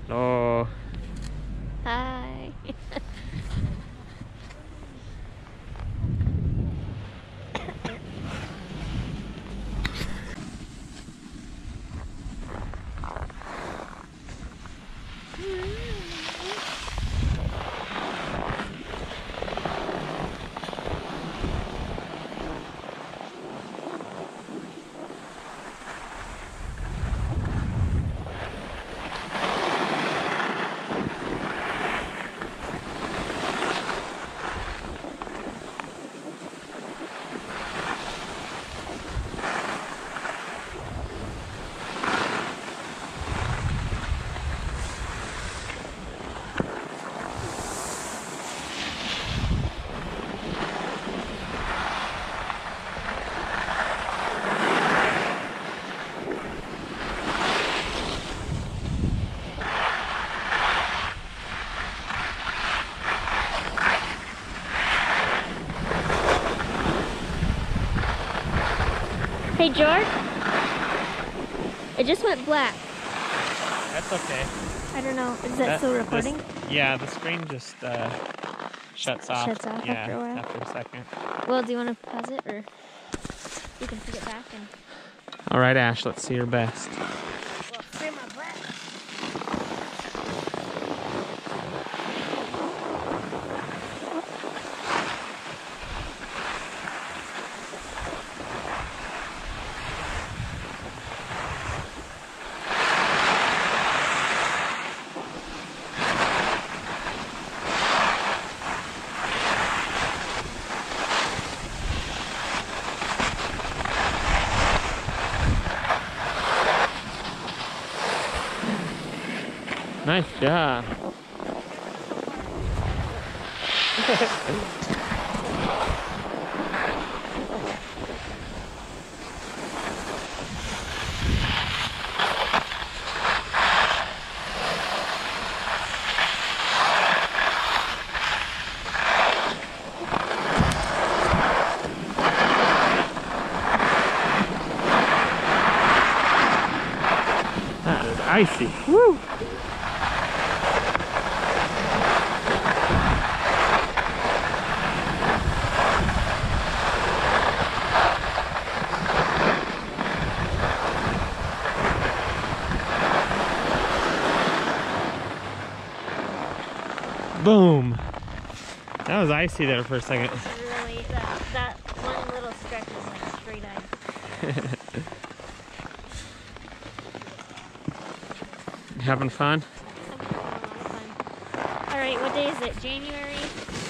Oh. Hi. Hey, George. It just went black. That's okay. I don't know. Is that still recording? Yeah, the screen just shuts off. Shuts off after a while. After a second. Well, do you want to pause it, or you can put it back and... All right, Ash, let's see your best. Well, free my breath. Nice job. That is icy. Woo! Boom! That was icy there for a second. Really, that one little stretch is like straight ice. You having fun? I'm having a lot of fun. All right, what day is it? January?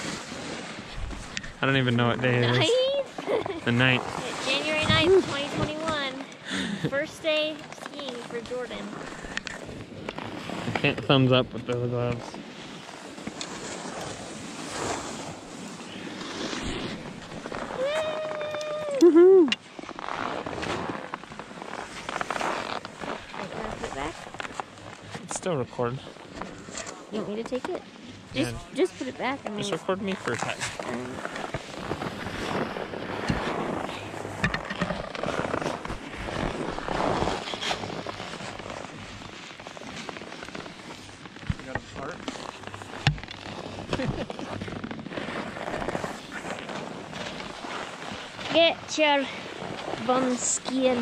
I don't even know what day it is. 9th? The 9th. January 9th, 2021. First day skiing for Jordan. I can't thumbs up with those gloves. Woohoo! Put it back. It's still recording. You want me to take it? Yeah. Just put it back. I mean, Just record me for a time. You got a fart? Get your bum skiing.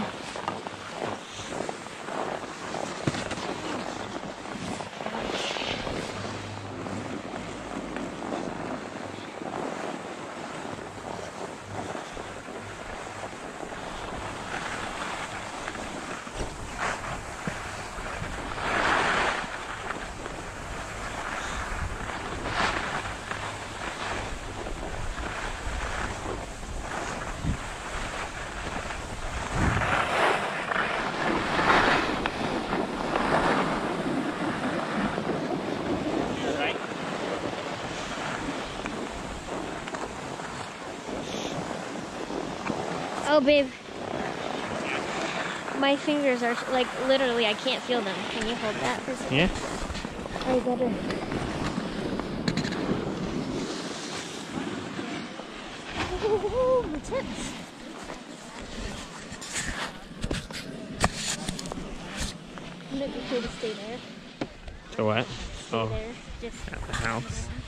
Oh, babe. My fingers are, like, literally, I can't feel them. Can you hold that for a second? Yeah. I better. Oh, my tips. Might be cool to stay there. To what? Stay Oh, there, just at the house.